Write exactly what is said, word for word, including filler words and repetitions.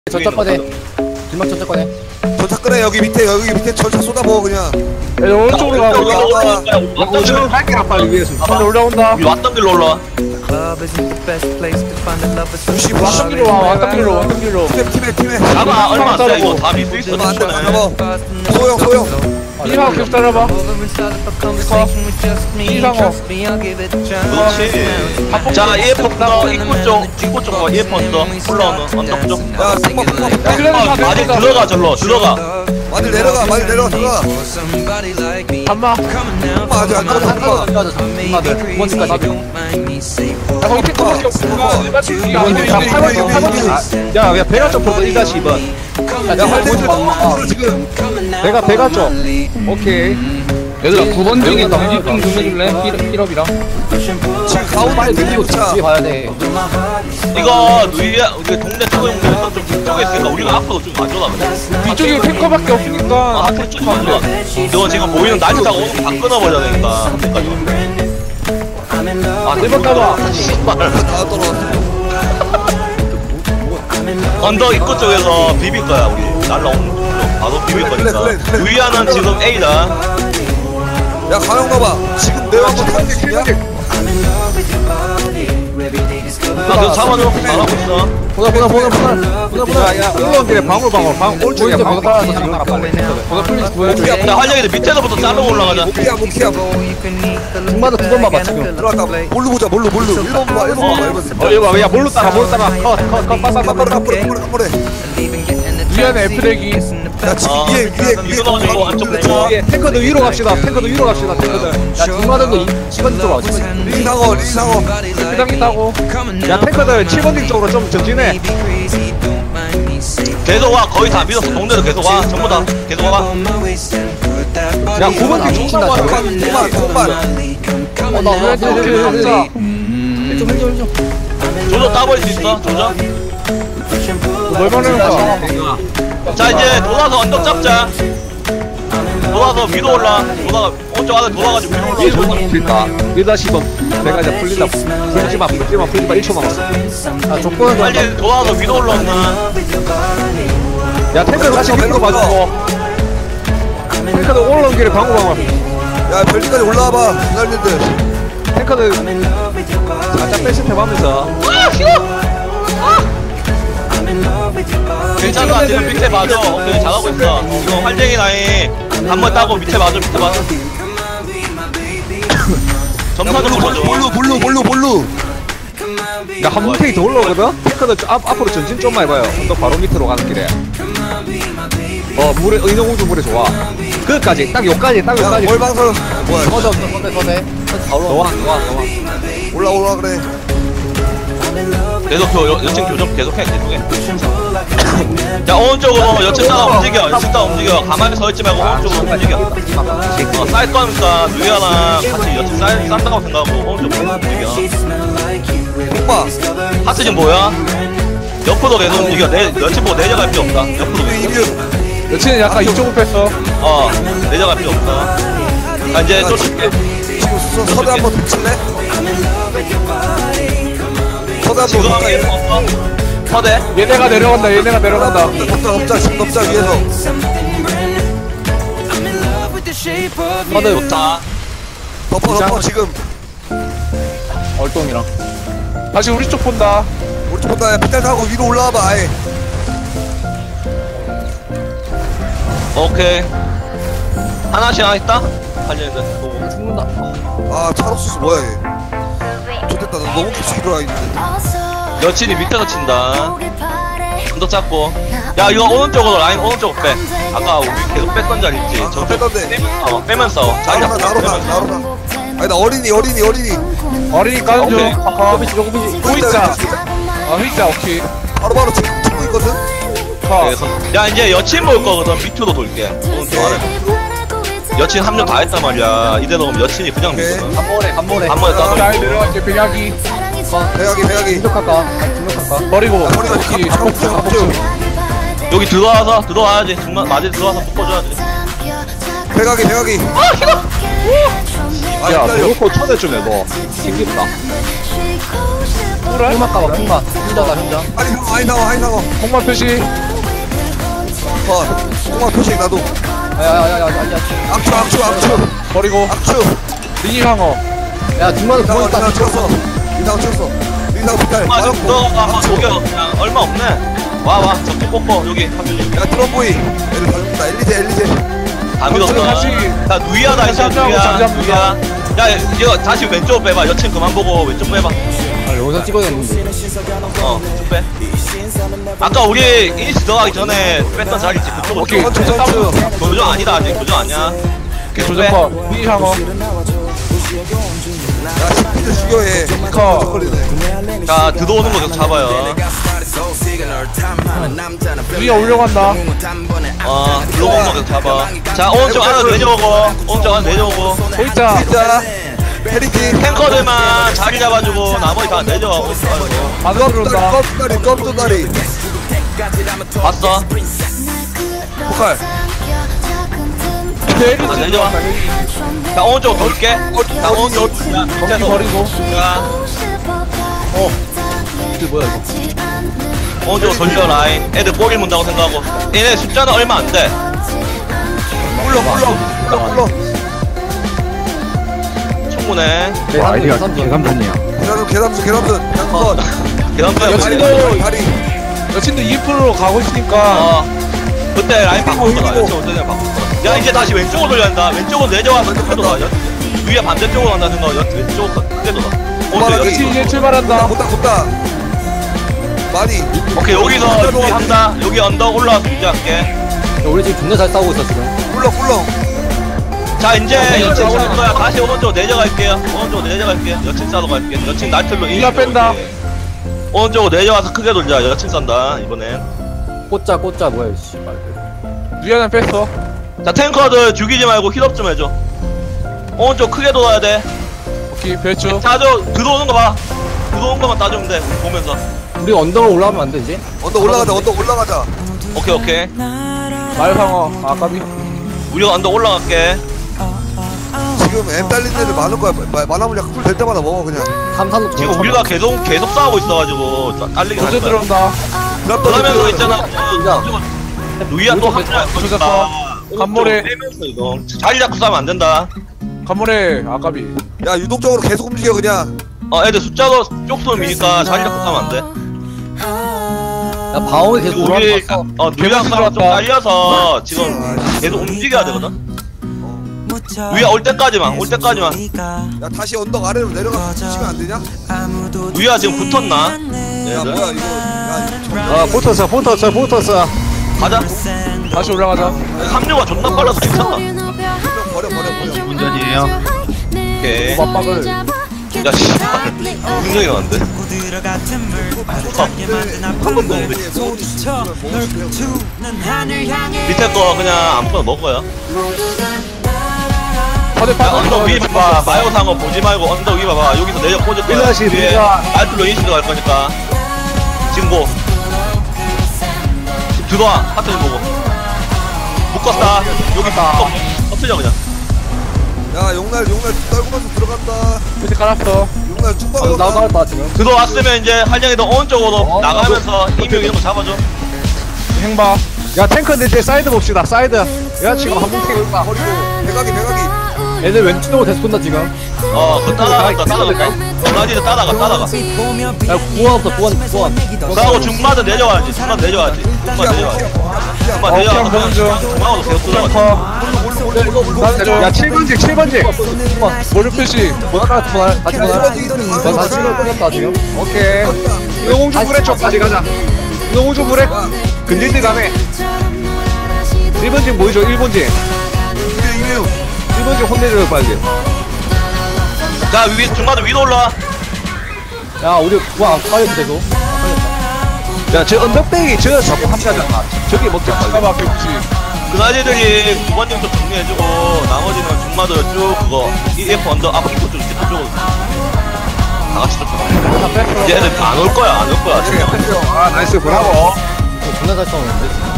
전차 꺼내. 길막 전차 꺼내. 전차 끄네. 여기 밑에 여기 밑에 전차 쏟아부어 그냥. 야, 오른쪽으로 가. 왔던 길로 할게라 빨리 위에서. 한번 올라온다. 왔던 길로 올라와. 무시 왔던 길로 와. 왔던 길로. 왔던 길로. 팀에 팀에 팀에. 나가 얼마 안 돼. 이거 다 밀수 있어. 안 돼, 안 잡아. 소영 소영. 이상호 계속 따라봐. 이상호. 그렇지. 자, 이에퍼부터 입구 쪽, 입구 쪽 봐. 이에퍼부터 올라오는 언덕 쪽. 야 승마 승마 야, 그래도 다 아직 내려가. 들어가 절로 들어가. 많이 내려가 많이 내려가 들어가. 잠마. 승마 아직 안 들어가 승마. 승마들 두 번째까지. 야, 거기 탱커밖에 없구나. 일반 팀이 안 돼. 야, 팔 번, 팔 번. 야, 야, 배가 좀 보고 일 다시 이 번. 야 활대들 너무 지금. 내가 배가 좀. 오케이. 얘들아 구 번 중에 좀 준비해줄래? 힐업이랑. 지금 가운데 들리고 차. 뒤에 봐야 돼. 이거 누이야, 우리 동네 타고 용도에서 좀 뒤쪽에 있으니까 우리가 앞으로 좀 가져가. 뒤쪽에 탱커밖에 없으니까. 아, 앞으로 좀 가져가. 너 지금 보이는 날씨 타고 오는 거 다 끊어버려야 되니까. 아, 네번 따봐. 다 떨어졌어. 언덕 입구 쪽에서 비빌 거야, 우리. 날라오는 쪽으로. 바로 비빌 그래, 거니까. 그래, 그래. 누이야는 지금 A다. 야 가영 봐봐. 지금 내가 한번 탈게 중이야. 나 그거 잡아줘. 나가고 있어. 보다 보다 보다 보다 보다 보다. 야, 야, 올라온 길에 방울 방울. 방울 오른쪽에 오른쪽 방울 보다 방울. 따라서 장난 빨리. 보다 플리즈 보여줘. 야, 활력이들 밑에서부터 자르고 올라가자. 목키야 목키야. 승마도 두 번 봐봐 지금. 들어갔다. 뭘로 보자 뭘로 뭘로. 일 번 봐 일 번 봐 일 번. 어, 이거 봐. 야, 뭘로 따라, 뭘로 따라. 컷, 컷, 컷, 빠빠, 빠빠. 깜빡 깜빡 깜빡 깜빡. 위안에 F렉이. 야 지금 어, 위에 위에 위에. 이거 넣어주고 안쪽 내고. 예, 탱커도 위로 갑시다. 탱커도 위로 갑시다. 탱커들. 야 승마들도 칠 번 쪽으로 와. 리상어 리상어. 회장님 따고. 야, 탱커들 칠 번 딩 쪽으로 좀 전진해. 계속 와. 거의 다 밀었어. 동네도 계속 와. 전부 다 계속 와. 야, 구 번 딩 총상 와. 그만 그만 그만. 어나 왜 이렇게 이렇게 자, 좀 힐좀 힐좀. 조조 따버릴 수 있어. 조조. 얼마나 해볼까? 자, 이제 돌아서 언덕 잡자. 돌아서 위로 올라. 돌아가. 오른쪽 안에 돌아가지고 위로 올라. 얘 존나 풀다. 일 다시 번 내가 이제 풀린다. 풀지마, 풀지마, 풀지마. 일 초 남았어. 아 조건은 좀. 빨리 돌아서 위로 올라온다. 야, 탱커들 같이 위로 봐주고. 탱커들 올라온 길에 방울 방울. 야 별리까지 올라와봐. 기다리는데. 탱커들 살짝 백스텝 하면서. 괜찮아. 지금 밑에 맞아. 오케이, 잘하고 있어. 이거 활쟁이 나이 한번 따고 밑에 맞아. 밑에 맞아. 점사 좀 보여줘. 볼루 볼루 볼루 볼루. 야, 한 문택이 더 올라오거든? 탱커들 좀 앞, 앞으로 전진 좀만 해봐요. 언덕 바로 밑으로 가는 길에. 어, 물에, 의정공주 물에 좋아. 그까지, 딱 여기까지, 딱 야 여기까지. 월방설. 뭐야? 거대 없어 거대 거대. 다 올라와. 너와, 너와, 너와. 올라 올라 그래. 계속 교, 여, 여친 교정 계속해. 계속해. 자, 오른쪽으로 여친 따라 움직여. 여친 따라 움직여. 가만히 서 있지 말고 오른쪽으로 움직여. 어, 쌀 거니까 누이야랑 같이 여친 쌀, 싼다고 생각하고 오른쪽으로 움직여. 오빠. 하트 지금 뭐야? 옆으로 계속 움직여. 내, 여친 보고 내려갈 필요 없다. 옆으로 계속. 이비요. 여친은 약간 이쪽으로 뺐어. 어, 내려갈 필요 없다. 아, 이제 쫓을게. 지금 서- 서대 한번 붙일래? 서대 지금 한번 하기에 붙자. 없어. 서대. 얘네가 내려간다, 얘네가 내려간다. 덮자 덮자 지금 덮자 위에서. 거대 좋다. 덮어 덮어 지금. 얼동이랑. 다시 우리 쪽 본다. 우리 쪽보다 피탈 타고 위로 올라와봐 아예. 오케이. 하나씩 하나 있다? 달려있는 보고. 죽는다. 아 차록수스 뭐야 얘. 좋됐다 나 너무 깊숙이 들어가 있는데. 여친이 밑에서 친다. 좀 더 잡고. 야, 이거 오른쪽으로 라인 오른쪽 빼. 아까 우리 계속 뺐던 자리 있지? 아, 저 뺐던데. 빼면, 어, 빼면 싸워. 자리 나로나 잡고 나로나 빼면 싸워. 나로나. 아니 나 어린이 어린이 어린이. 어린이 까는 중. 오케이. 어, 고비지 고비지. 후이자. 어, 후이자, 오케이. 바로 바로 지금 치고 있거든. 컷. 그래서 야, 이제 여친 볼 거거든. 밑으로 돌게. 오른쪽 아래. 여친 합류 다 했단 말이야. 이대로 오면 여친이 그냥 밀거든. 한 번에 한 번에. 한 번에 자, 따서. 내려갈게, 백약이. 대각이 대각이. 중력할까? 중력할까? 버리고. 머리가 오케이. 갑툭 갑툭. 여기 들어와서, 들어와야지. 정말 맞이 들어와서 묶어줘야지. 대각이 대각이. 아 야, 기다려. 놓고 쳐내 좀 해봐. 생겼다. 꿀알? 흑마 까봐 흑마 혼자다 혼자. 아니 형 아니 나와 아니 나와. 홍마 표시. 어 홍마 표식 나도. 야야야야 아니야. 악추 악추 악추 버리고. 악추. 미니 상어. 야 중간에 리나가 그만 리나 딱 찍었어. 리나가 찍었어. 리나가 빛깔. 아 지금 맞았고. 너가 저기 그냥 얼마 없네. 와와 적기 뽀뽀 여기 한준이 야 트럼보이. 애들 다 죽는다. 엘리제 엘리제. 다 믿었어. 다시. 자 누이야다 이제 잠시만, 누이야 잠시만, 누이야. 야 이거 다시 왼쪽 빼봐. 여친 그만 보고 왼쪽 빼봐. 아, 영상 찍어야겠는데. 어쭉 빼. 아까 우리 이니스 들어가기 전에 뺐던 자리 있지 그쪽으로. 오케이. 전투 전투. 교정 아니다 아직 교정 아니야. 계속 빼. 조정커. 미니 상어. 야 스피드 죽여해. 커. 걸리네. 자 들어오는 거 계속 잡아요. 미니 올려간다. 어 들어오는 거 계속 잡아. 자 오른쪽 하나 내려오고 오른쪽 하나 내려오고. 보이자. 진짜. 페리티. 탱커들만 자리 잡아주고 나머지 다 내려와. 반대로 들어온다. 껌다리 껌다리. 봤어? 포칼. 대리 아, 내려와. 자 오른쪽 돌게. 자 오른쪽. 야 경기 밑에서. 버리고. 자 이게 뭐야 이거? 오른쪽 돌려 라인. 애들 꼬리 문다고 생각하고. 얘네 숫자는 얼마 안 돼. 굴러 굴러 굴러 굴러. 충분해. 와 아이디가 개감탄이야. 계단순 계단순 계단순. 양건. 계산대 여친도 다리 다리. 여친도 이 퍼센트로 가고 있으니까. 어 그때 라인 바꿨어. 이기고. 여친 올 때는 바꿨어. 야 이제 다시 왼쪽으로 돌려야 한다. 왼쪽으로 내려와서 크게 돌아. 위에 반대쪽으로 간다는 거. 여- 왼쪽으로 크게 돌아. 오른쪽 여친 여친 여기. 이제 출발한다. 곧다 곧다. 많이. 오케이 여기서 유지한다. 여기 언덕 올라와서 유지할게. 야, 우리 지금 존나 잘 싸우고 있어 지금. 굴러 굴러. 자 이제 어, 여친 어, 싸는 거야. 다시 오른쪽 내려갈게요. 오른쪽 내려갈게. 여친 싸러 갈게. 여친 날틀로 이가 뺀다. 오른쪽으로 내려와서 크게 돌자. 여친 싼다 이번엔. 꽂자 꽂자 뭐야 씨. 미안한 뺐어. 자 탱커들 죽이지 말고 힐업 좀 해줘. 오른쪽 크게 돌아야 돼. 오케이 배추. 따져 들어오는 거 봐. 들어오는 거만 따주면 돼. 보면서. 우리 언덕으로 올라가면 안 돼 이제? 언덕 올라가자 언덕 올라가자. 오케이 오케이. 말상어. 아까비. 우리가 언덕 올라갈게. 지금 M 딸린 애들 많을 거야. 마- 만화 물약 풀 될 때마다 먹어 그냥. 삼산도 지금 우리가 계속 계속 싸우고 있어가지고 따- 딸리긴 할 도저 거야. 들어온다. 그러면서 있잖아. 루이야 또 우리도 한줄 계속 거니까. 간모래. 빼면서 이거 자리 잡고 싸면 안 된다. 간모래. 아까비. 야 유동적으로 계속 움직여 그냥. 어 애들 숫자도 쪽수로 미니까 자리 잡고 싸면 안 돼. 야 방어에 계속 우리 올라갔어. 어 누이랑 계속 싸움 좀 들어왔다. 딸려서 지금 계속 움직여야 되거든. 위에 올 때까지만 올 때까지만. 야 다시 언덕 아래로 내려가서 치면 안 되냐? 위야 지금 붙었나? 야 얘들 뭐야 이거. 야 이거 아 붙었어 붙었어 붙었어. 가자. 다시 올라가자. 합류가 존나 빨라서 괜찮다. 좀 버려 버려 버려. 운전이에요. 오케이. 맞박을. 야 씨발. 굉장히 나는데. 한 번도 못 밑에 거 그냥 아무거나 먹어요. 다들 야, 언덕 위 봐봐. 마요상어 보지 말고 언덕 위 봐봐. 여기서 내려 꽂을 거야. 일라시, 위에 일라. 알툴로 인시도 갈 거니까. 지금 고. 지금 들어와. 하트님 보고. 묶었다. 여기 묶어. 터트려 그냥. 야 용날 용날 떨구면서 들어간다. 표시 깔았어. 용날 쭉 아, 박았다. 나가겠다 지금. 들어왔으면 이제 한량이도 오른쪽으로 어, 나가면서 이명 이런 거 잡아줘. 행바. 야 탱커인데 이제 사이드 봅시다 사이드. 야 지금 한뭉탱이 올라. 버리고 대각이 대각이. 애들 왼쪽으로 계속 본다 지금. 어, 그 따라간다, 따라간다. 라디도 따라가, 따라가. 야 구원 없어 구원 구원. 그하고 중마도 내려와야지, 중마 내려와야지. 중마 내려와야지. 중마 어, 내려와서 그냥 보는 중. 중마도 계속 들어가. 커. 야 칠 번째 칠 번째. 모르 표시. 뭐야 같이 보나 같이 보나. 난 다시 찍을 끊었다 지금. 오케이. 이동공주 물에 쪽까지 가자. 이동공주 물에 근질들 가네. 일 번째 보이죠 일 번째. 이류 일 번째 혼내줘요 빨리. 자, 위, 중마도 위로 올라와. 야 우리 구원 안 빠졌어 계속. 야저 언덕배기 저 자꾸 함자잖아. 저기 먹자 빨리. 아까 표시. 그 라디들이 구 번님 좀 정리해주고, 나머지는 중마도 쭉 그거, 이에프 언더, 앞 입구 쭉 이렇게 쪽으로. 다 같이 좀. 다 뺐어. 이제 애들 안 올 거야, 안 올 거야. 지금. 아 나이스 브라보. 존나 잘 싸우는데.